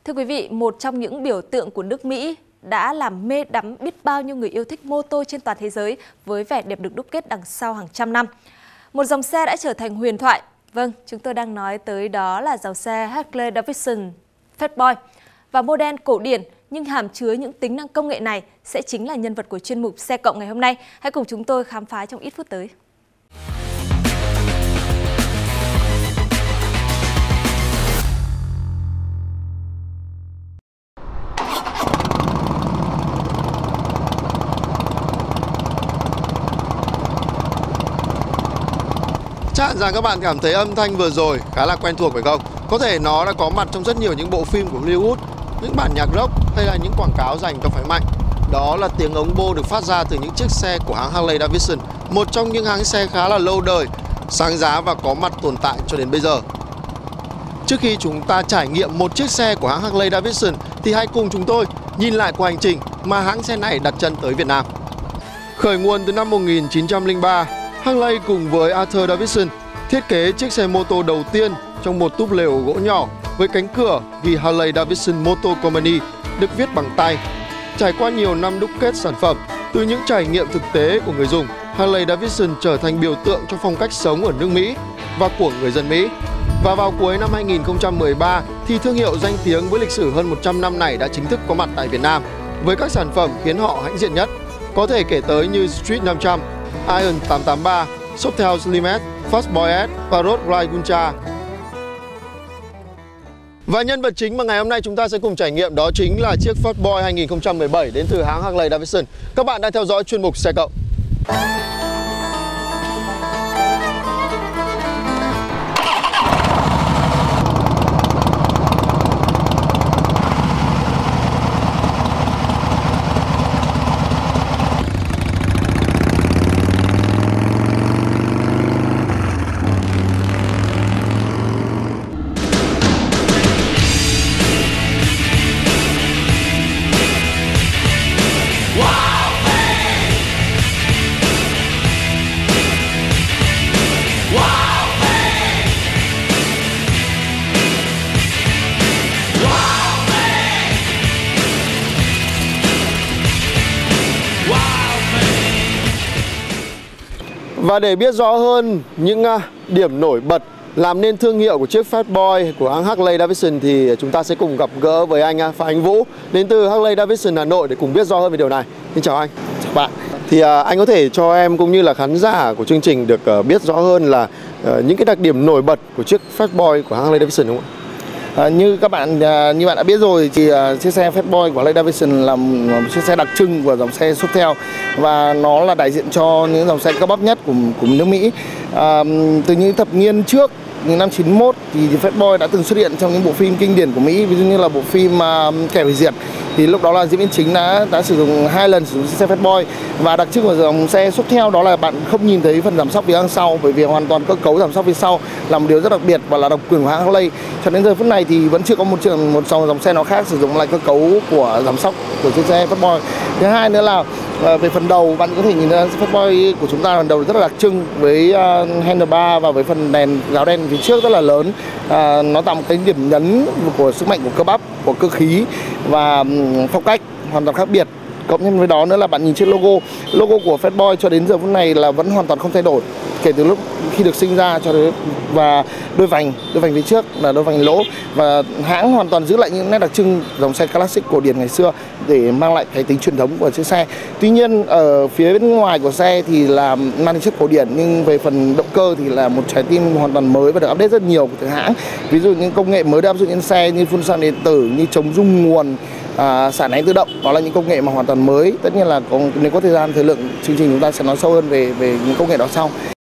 Thưa quý vị, một trong những biểu tượng của nước Mỹ đã làm mê đắm biết bao nhiêu người yêu thích mô tô trên toàn thế giới với vẻ đẹp được đúc kết đằng sau hàng trăm năm. Một dòng xe đã trở thành huyền thoại. Vâng, chúng tôi đang nói tới đó là dòng xe Harley Davidson Fatboy. Và model cổ điển nhưng hàm chứa những tính năng công nghệ này sẽ chính là nhân vật của chuyên mục Xe Cộng ngày hôm nay. Hãy cùng chúng tôi khám phá trong ít phút tới. Chắc hẳn rằng các bạn cảm thấy âm thanh vừa rồi khá là quen thuộc phải không? Có thể nó đã có mặt trong rất nhiều những bộ phim của Hollywood, những bản nhạc rock hay là những quảng cáo dành cho phái mạnh. Đó là tiếng ống bô được phát ra từ những chiếc xe của hãng Harley Davidson, một trong những hãng xe khá là lâu đời, sáng giá và có mặt tồn tại cho đến bây giờ. Trước khi chúng ta trải nghiệm một chiếc xe của hãng Harley Davidson thì hãy cùng chúng tôi nhìn lại cuộc hành trình mà hãng xe này đặt chân tới Việt Nam. Khởi nguồn từ năm 1903, Harley cùng với Arthur Davidson thiết kế chiếc xe mô tô đầu tiên trong một túp lều gỗ nhỏ với cánh cửa ghi Harley Davidson Motor Company được viết bằng tay. Trải qua nhiều năm đúc kết sản phẩm, từ những trải nghiệm thực tế của người dùng, Harley Davidson trở thành biểu tượng cho phong cách sống ở nước Mỹ và của người dân Mỹ. Và vào cuối năm 2013 thì thương hiệu danh tiếng với lịch sử hơn 100 năm này đã chính thức có mặt tại Việt Nam với các sản phẩm khiến họ hãnh diện nhất. Có thể kể tới như Street 500, Iron 883, Softail Slim S, Fastboy S và Road Glide Guncha. Và nhân vật chính mà ngày hôm nay chúng ta sẽ cùng trải nghiệm đó chính là chiếc Fatboy 2017 đến từ hãng Harley Davidson. Các bạn đang theo dõi chuyên mục Xe Cộng. Và để biết rõ hơn những điểm nổi bật làm nên thương hiệu của chiếc Fatboy của hãng Harley Davidson thì chúng ta sẽ cùng gặp gỡ với anh Phạm Anh Vũ đến từ Harley Davidson Hà Nội để cùng biết rõ hơn về điều này. Xin chào anh. Chào bạn. Thì anh có thể cho em cũng như là khán giả của chương trình được biết rõ hơn là những cái đặc điểm nổi bật của chiếc Fatboy của hãng Harley Davidson đúng không ạ? Như bạn đã biết rồi thì chiếc xe Fatboy của Harley Davidson là một chiếc xe đặc trưng của dòng xe Softail và nó là đại diện cho những dòng xe cao cấp nhất của nước Mỹ. Từ những thập niên trước, những năm 91 thì Fatboy đã từng xuất hiện trong những bộ phim kinh điển của Mỹ, ví dụ như là bộ phim Kẻ Hủy Diệt. Thì lúc đó là diễn viên chính đã sử dụng 2 lần sử dụng xe Fatboy. Và đặc trưng của dòng xe Softail đó là bạn không nhìn thấy phần giảm sóc phía đằng sau, bởi vì hoàn toàn cơ cấu giảm sóc phía sau là một điều rất đặc biệt và là độc quyền của hãng Harley. Cho đến giờ phút này thì vẫn chưa có một dòng xe nào khác sử dụng lại cơ cấu của giảm sóc của chiếc xe Fatboy. Thứ hai nữa là về phần đầu, bạn có thể nhìn ra Fatboy của chúng ta phần đầu rất là đặc trưng với handlebar và với phần đèn gáo đen phía trước rất là lớn. Nó tạo một cái điểm nhấn của sức mạnh của cơ bắp, của cơ khí và phong cách hoàn toàn khác biệt. Cộng thêm với đó nữa là bạn nhìn chiếc logo của Fatboy cho đến giờ phút này là vẫn hoàn toàn không thay đổi kể từ lúc khi được sinh ra cho đến, và đôi vành phía trước là đôi vành lỗ, và hãng hoàn toàn giữ lại những nét đặc trưng dòng xe classic cổ điển ngày xưa để mang lại cái tính truyền thống của chiếc xe. Tuy nhiên ở phía bên ngoài của xe thì là mang tính chất cổ điển, nhưng về phần động cơ thì là một trái tim hoàn toàn mới và được update rất nhiều từ hãng. Ví dụ những công nghệ mới được áp dụng trên xe như phun xăng điện tử, như chống rung nguồn, xả nén tự động, đó là những công nghệ mà hoàn toàn mới. Tất nhiên là nếu có thời gian thời lượng chương trình chúng ta sẽ nói sâu hơn về những công nghệ đó sau.